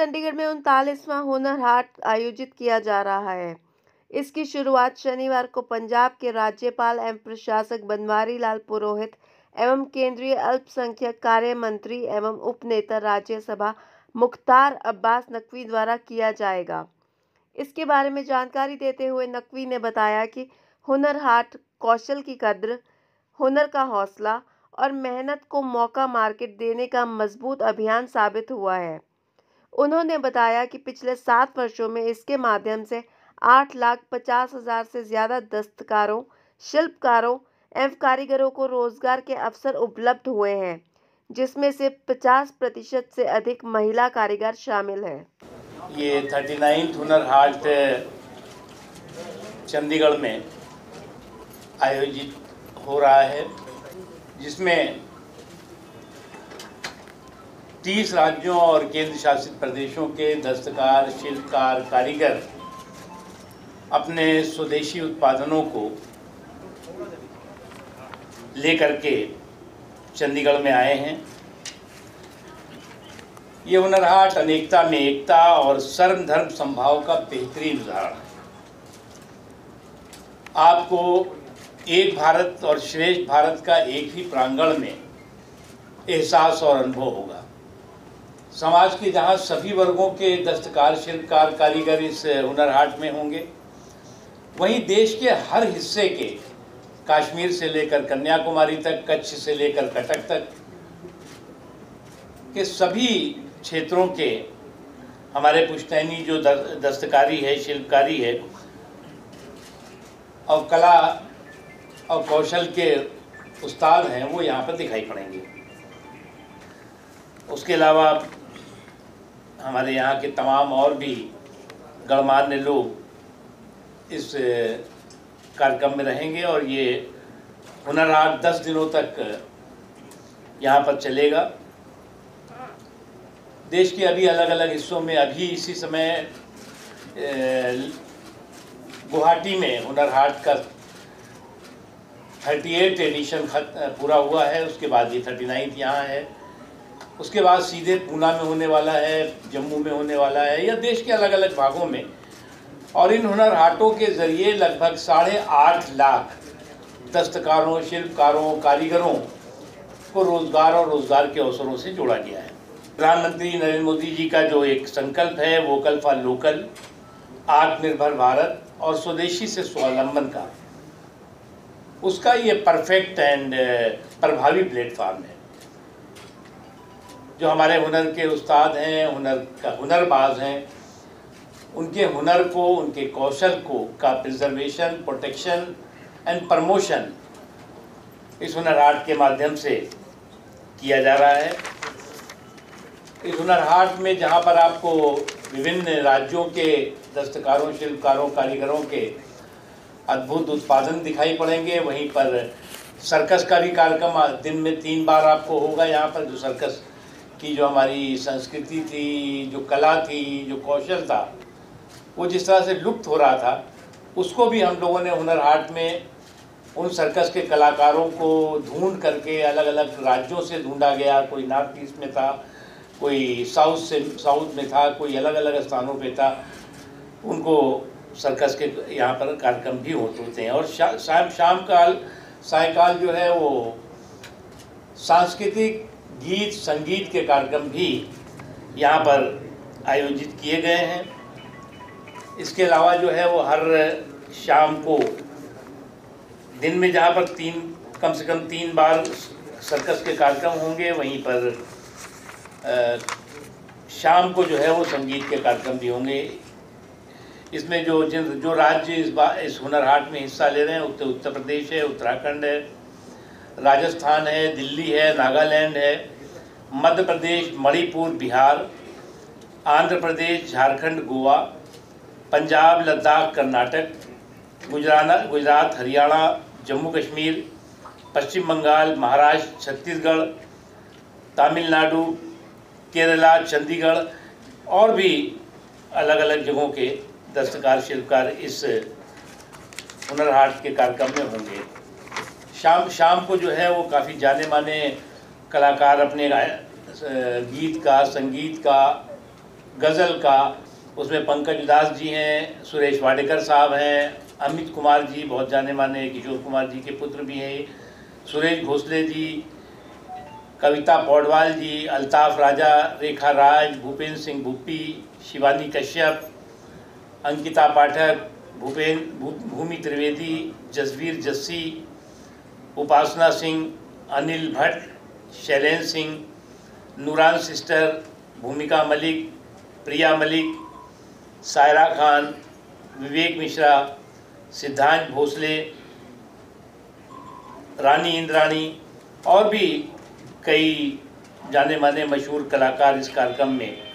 चंडीगढ़ में 39वां हुनर हाट आयोजित किया जा रहा है। इसकी शुरुआत शनिवार को पंजाब के राज्यपाल एवं प्रशासक बनवारी लाल पुरोहित एवं केंद्रीय अल्पसंख्यक कार्य मंत्री एवं उपनेता राज्यसभा मुख्तार अब्बास नकवी द्वारा किया जाएगा। इसके बारे में जानकारी देते हुए नकवी ने बताया कि हुनर हाट कौशल की कद्र, हुनर का हौसला और मेहनत को मौका मार्केट देने का मजबूत अभियान साबित हुआ है। उन्होंने बताया कि पिछले 7 वर्षों में इसके माध्यम से 8,50,000 से ज़्यादा दस्तकारों, शिल्पकारों एवं कारीगरों को रोजगार के अवसर उपलब्ध हुए हैं, जिसमें से 50% से अधिक महिला कारीगर शामिल हैं। ये 39th हुनर हाट चंडीगढ़ में आयोजित हो रहा है, जिसमें 30 राज्यों और केंद्र शासित प्रदेशों के दस्तकार, शिल्पकार, कारीगर अपने स्वदेशी उत्पादनों को लेकर के चंडीगढ़ में आए हैं। ये हुनर हाट अनेकता में एकता और सर्व धर्म संभाव का बेहतरीन उदाहरण है। आपको एक भारत और श्रेष्ठ भारत का एक ही प्रांगण में एहसास और अनुभव होगा। समाज के जहाँ सभी वर्गों के दस्तकार, शिल्पकार, कारीगर इस हुनर हाट में होंगे, वहीं देश के हर हिस्से के, कश्मीर से लेकर कन्याकुमारी तक, कच्छ से लेकर कटक तक के सभी क्षेत्रों के हमारे पुश्तैनी जो दस्तकारी है, शिल्पकारी है और कला और कौशल के उस्ताद हैं, वो यहाँ पर दिखाई पड़ेंगे। उसके अलावा हमारे यहाँ के तमाम और भी गणमान्य लोग इस कार्यक्रम में रहेंगे और ये हुनर हाट 10 दिनों तक यहाँ पर चलेगा। देश के अभी अलग अलग हिस्सों में अभी इसी समय गुवाहाटी में हुनर हाट का 38 एडिशन पूरा हुआ है। उसके बाद ये 39 यहाँ है। उसके बाद सीधे पूना में होने वाला है, जम्मू में होने वाला है, या देश के अलग अलग भागों में। और इन हुनर हाटों के ज़रिए लगभग 8.5 लाख दस्तकारों, शिल्पकारों, कारीगरों को रोज़गार और रोज़गार के अवसरों से जोड़ा गया है। प्रधानमंत्री नरेंद्र मोदी जी का जो एक संकल्प है, वोकल फॉर लोकल, आत्मनिर्भर भारत और स्वदेशी से स्वावलंबन का, उसका ये परफेक्ट एंड प्रभावी प्लेटफॉर्म है। जो हमारे हुनर के उस्ताद हैं, हुनरबाज हैं, उनके हुनर को, उनके कौशल को का प्रिजर्वेशन, प्रोटेक्शन एंड प्रमोशन इस हुनर हाट के माध्यम से किया जा रहा है। इस हुनर हाट में जहाँ पर आपको विभिन्न राज्यों के दस्तकारों, शिल्पकारों, कारीगरों के अद्भुत उत्पादन दिखाई पड़ेंगे, वहीं पर सर्कस का भी कार्यक्रम दिन में 3 बार आपको होगा। यहाँ पर जो सर्कस की जो हमारी संस्कृति थी, जो कला थी, जो कौशल था, वो जिस तरह से लुप्त हो रहा था, उसको भी हम लोगों ने हुनर हाट में उन सर्कस के कलाकारों को ढूंढ करके अलग अलग राज्यों से ढूंढा गया। कोई नॉर्थ ईस्ट में था, कोई साउथ में था, कोई अलग अलग स्थानों पे था। उनको सर्कस के यहाँ पर कार्यक्रम भी होते हैं। और सायकाल जो है वो सांस्कृतिक गीत, संगीत के कार्यक्रम भी यहाँ पर आयोजित किए गए हैं। इसके अलावा जो है वो हर शाम को, दिन में जहाँ पर कम से कम 3 बार सर्कस के कार्यक्रम होंगे, वहीं पर शाम को जो है वो संगीत के कार्यक्रम भी होंगे। इसमें जो राज्य इस हुनर हाट में हिस्सा ले रहे हैं, उत्तर प्रदेश है, उत्तराखंड है, राजस्थान है, दिल्ली है, नागालैंड है, मध्य प्रदेश, मणिपुर, बिहार, आंध्र प्रदेश, झारखंड, गोवा, पंजाब, लद्दाख, कर्नाटक, गुजरात, हरियाणा, जम्मू कश्मीर, पश्चिम बंगाल, महाराष्ट्र, छत्तीसगढ़, तमिलनाडु, केरला, चंडीगढ़ और भी अलग अलग जगहों के दस्तकार, शिल्पकार इस हुनर हाट के कार्यक्रम में होंगे। शाम को जो है वो काफ़ी जाने माने कलाकार अपने गीत का, संगीत का गज़ल का, उसमें पंकज उदास जी हैं, सुरेश वाडेकर साहब हैं, अमित कुमार जी बहुत जाने माने किशोर कुमार जी के पुत्र भी हैं, सुरेश भोसले जी, कविता पौडवाल जी, अल्ताफ राजा, रेखा राज, भूपेंद्र सिंह भूपी, शिवानी कश्यप, अंकिता पाठक, भूमि त्रिवेदी, जसवीर जस्सी, उपासना सिंह, अनिल भट्ट, शैलेंद्र सिंह, नूरान सिस्टर, भूमिका मलिक, प्रिया मलिक, सायरा खान, विवेक मिश्रा, सिद्धांत भोसले, रानी इंद्राणी और भी कई जाने माने मशहूर कलाकार इस कार्यक्रम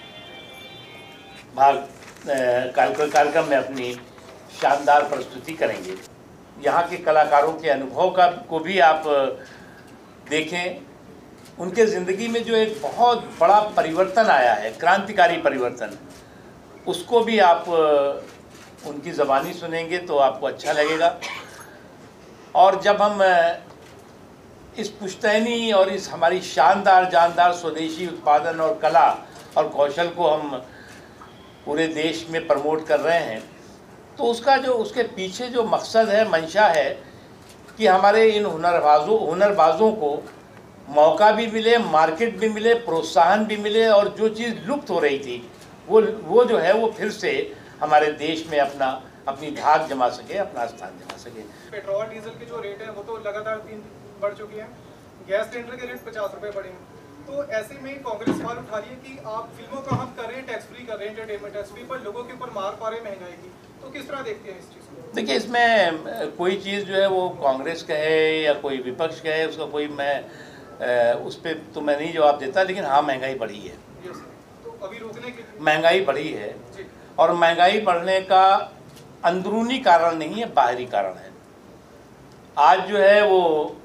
में अपनी शानदार प्रस्तुति करेंगे। यहाँ के कलाकारों के अनुभव को भी आप देखें। उनके ज़िंदगी में जो एक बहुत बड़ा परिवर्तन आया है, क्रांतिकारी परिवर्तन, उसको भी आप उनकी ज़बानी सुनेंगे तो आपको अच्छा लगेगा। और जब हम इस पुश्तैनी और इस हमारी शानदार जानदार स्वदेशी उत्पादन और कला और कौशल को हम पूरे देश में प्रमोट कर रहे हैं, तो उसके पीछे जो मकसद है, मंशा है कि हमारे इन हुनरबाजों को मौका भी मिले, मार्केट भी मिले, प्रोत्साहन भी मिले और जो चीज़ लुप्त हो रही थी वो जो है वो फिर से हमारे देश में अपनी धाक जमा सके, अपना स्थान जमा सके। पेट्रोल डीजल के जो रेट है वो तो लगातार 3 बढ़ चुकी हैं, गैस सिलेंडर के रेट 50 रुपये बढ़े हैं। तो ऐसे में कांग्रेस सवाल उठा रही है कि आप फिल्मों का हम कर रहे हैं, टैक्स फ्री कर रहे हैं, एंटरटेनमेंट टैक्स फ्री, पर लोगों के ऊपर मार पा रहे हैं महंगाई की। तो किस तरह देखते हैं इस चीज़ को? देखिए, इसमें कोई चीज़ जो है वो कांग्रेस कहे या कोई विपक्ष कहे, उसका कोई उस पर तो मैं नहीं जवाब देता, लेकिन हाँ, महंगाई बढ़ी है। तो अभी रोकने के महंगाई बढ़ी है और महंगाई बढ़ने का अंदरूनी कारण नहीं है, बाहरी कारण है। आज जो है वो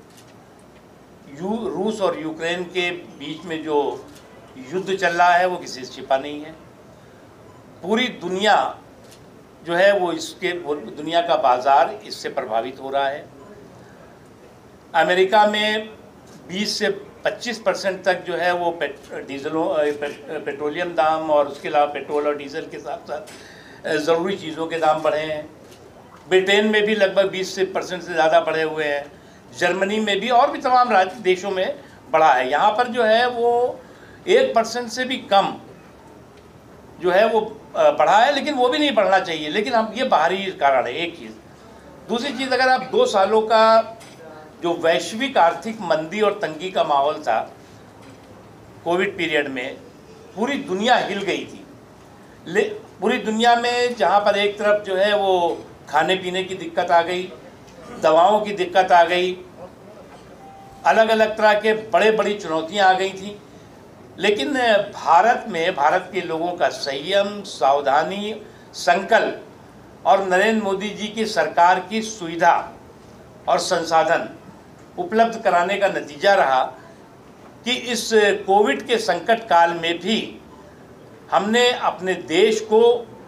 रूस और यूक्रेन के बीच में जो युद्ध चल रहा है वो किसी से छिपा नहीं है। पूरी दुनिया जो है वो दुनिया का बाज़ार इससे प्रभावित हो रहा है। अमेरिका में 20 से 25% तक जो है वो पेट्रोलियम दाम और उसके अलावा पेट्रोल और डीजल के साथ साथ ज़रूरी चीज़ों के दाम बढ़े हैं। ब्रिटेन में भी लगभग 20% से ज़्यादा बढ़े हुए हैं। जर्मनी में भी और भी तमाम देशों में बढ़ा है। यहाँ पर जो है वो 1% से भी कम जो है वो बढ़ा है, लेकिन वो भी नहीं बढ़ना चाहिए। लेकिन हम ये बाहरी कारण है, एक चीज़। दूसरी चीज़, अगर आप 2 सालों का जो वैश्विक आर्थिक मंदी और तंगी का माहौल था कोविड पीरियड में, पूरी दुनिया हिल गई थी। पूरी दुनिया में जहाँ पर एक तरफ जो है वो खाने पीने की दिक्कत आ गई, दवाओं की दिक्कत आ गई, अलग अलग तरह के बड़ी चुनौतियाँ आ गई थी, लेकिन भारत के लोगों का संयम, सावधानी, संकल्प और नरेंद्र मोदी जी की सरकार की सुविधा और संसाधन उपलब्ध कराने का नतीजा रहा कि इस कोविड के संकट काल में भी हमने अपने देश को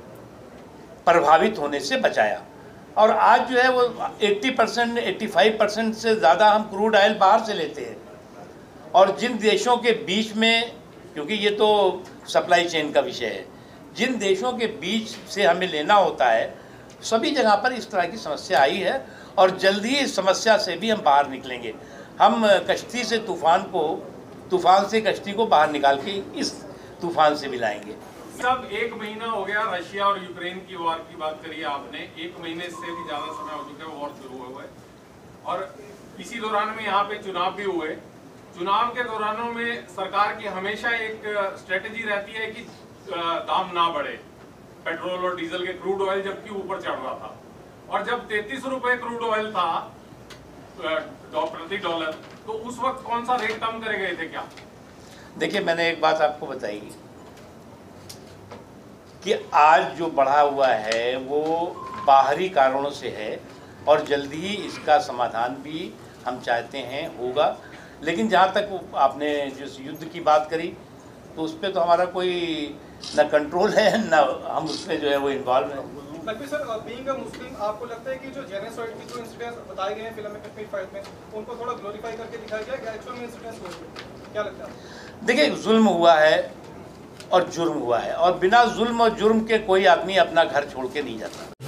प्रभावित होने से बचाया। और आज जो है वो 80%, 85% से ज़्यादा हम क्रूड ऑयल बाहर से लेते हैं। और जिन देशों के बीच में, क्योंकि ये तो सप्लाई चेन का विषय है, जिन देशों के बीच से हमें लेना होता है, सभी जगह पर इस तरह की समस्या आई है और जल्द ही इस समस्या से भी हम बाहर निकलेंगे। हम कश्ती से तूफान से कश्ती को बाहर निकाल के इस तूफान से भी लाएंगे। सब 1 महीना हो गया, रशिया और यूक्रेन की वॉर की बात करी आपने। 1 महीने से भी ज़्यादा समय हो चुका है वॉर शुरू हुए और इसी दौरान में यहाँ पे चुनाव भी हुए। चुनाव के दौरानों में सरकार की हमेशा एक स्ट्रेटेजी रहती है कि दाम ना बढ़े, पेट्रोल और डीजल के, क्रूड ऑयल जबकि ऊपर चढ़ रहा था। और जब 33 रुपए क्रूड ऑयल था प्रति डॉलर, तो उस वक्त कौन सा रेट कम करे गए थे क्या? देखिए, मैंने एक बात आपको बताई कि आज जो बढ़ा हुआ है वो बाहरी कारणों से है और जल्दी ही इसका समाधान भी हम चाहते हैं होगा। लेकिन जहाँ तक आपने जिस युद्ध की बात करी, तो उस पर तो हमारा कोई ना कंट्रोल है ना हम उसमें जो है वो इन्वॉल्व है। Lakshmi sir, being a Muslim, आपको लगता है कि जो जेनोसाइड की जो इंसिडेंट्स बताए गए हैं फिल्म में, कश्मीर फाइल में, उनको थोड़ा ग्लोरीफाई करके दिखाया गया, क्या एक्चुअल में इंसिडेंट्स हुए? क्या लगता है? देखिए, जुल्म हुआ है, और जुर्म हुआ है, और बिना जुल्म और जुर्म के कोई आदमी अपना घर छोड़ के नहीं जाता।